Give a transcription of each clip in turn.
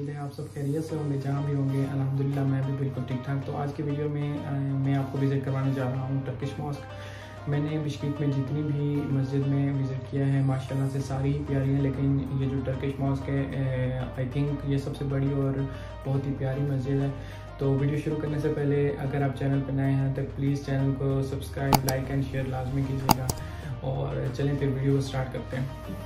उम्मीद है आप सब खैरियत से होंगे, जहाँ भी होंगे। अल्हम्दुलिल्लाह मैं भी बिल्कुल ठीक ठाक। तो आज की वीडियो में मैं आपको विज़िट करवाने जा रहा हूँ टर्किश मॉस्क। मैंने बिश्केक में जितनी भी मस्जिद में विज़िट किया है माशाल्लाह से सारी ही प्यारी हैं, लेकिन ये जो टर्किश मॉस्क है आई थिंक ये सबसे बड़ी और बहुत ही प्यारी मस्जिद है। तो वीडियो शुरू करने से पहले अगर आप चैनल पर नए हैं तो प्लीज़ चैनल को सब्सक्राइब, लाइक एंड शेयर लाजमी कीजिएगा। और चलें फिर वीडियो स्टार्ट करते हैं।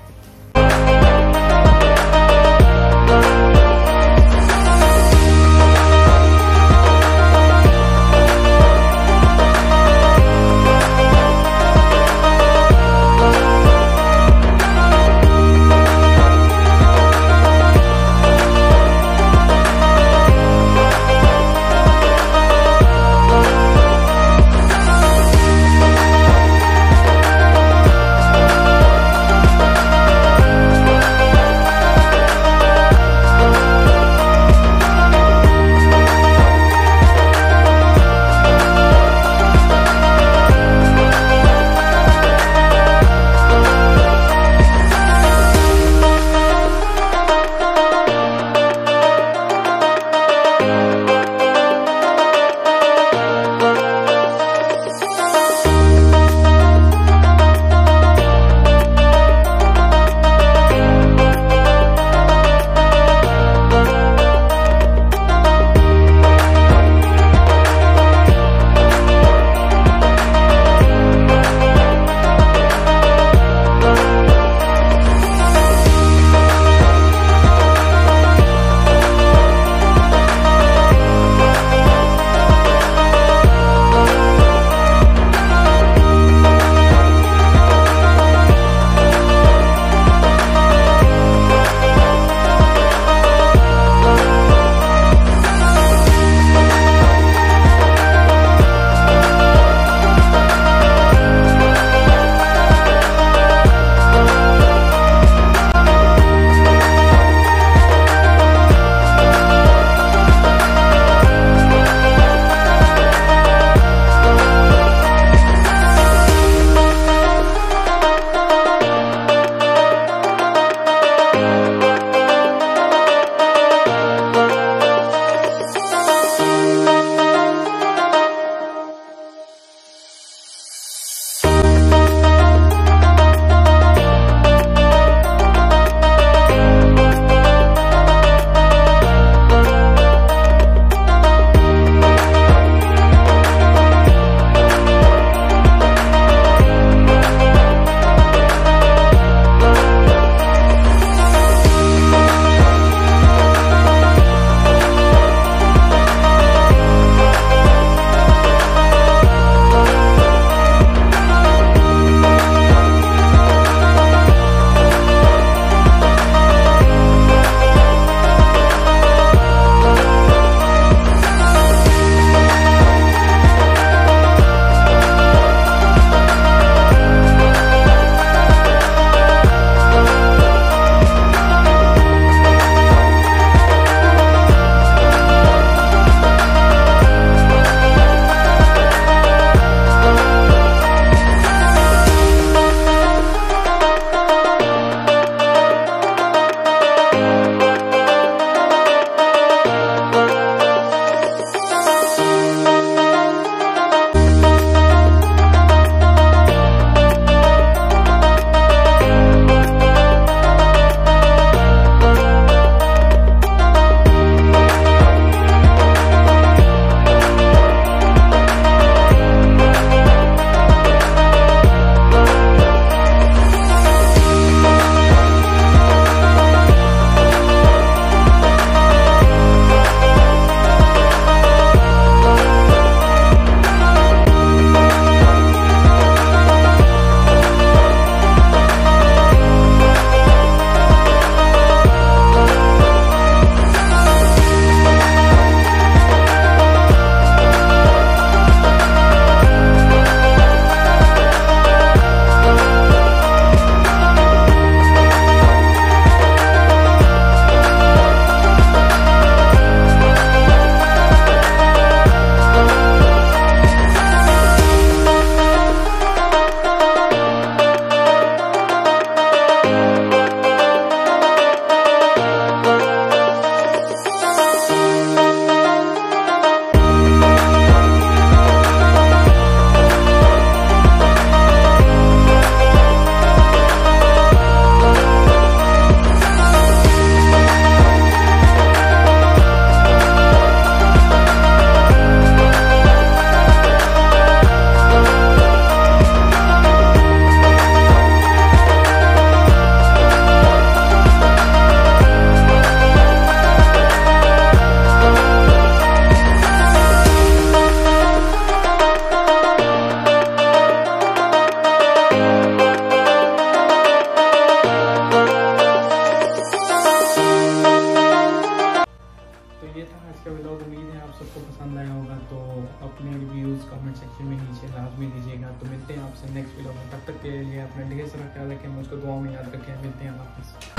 ये था आज का व्लॉग। उम्मीद है आप सबको पसंद आया होगा, तो अपने रिव्यूज़ कमेंट सेक्शन में नीचे लाजमी दीजिएगा। तो मिलते हैं आपसे नेक्स्ट व्लॉग में, तब तक के लिए अपना ढेर सारा ख्याल रखें, मुझको दुआ में याद रखें। मिलते हैं वापस।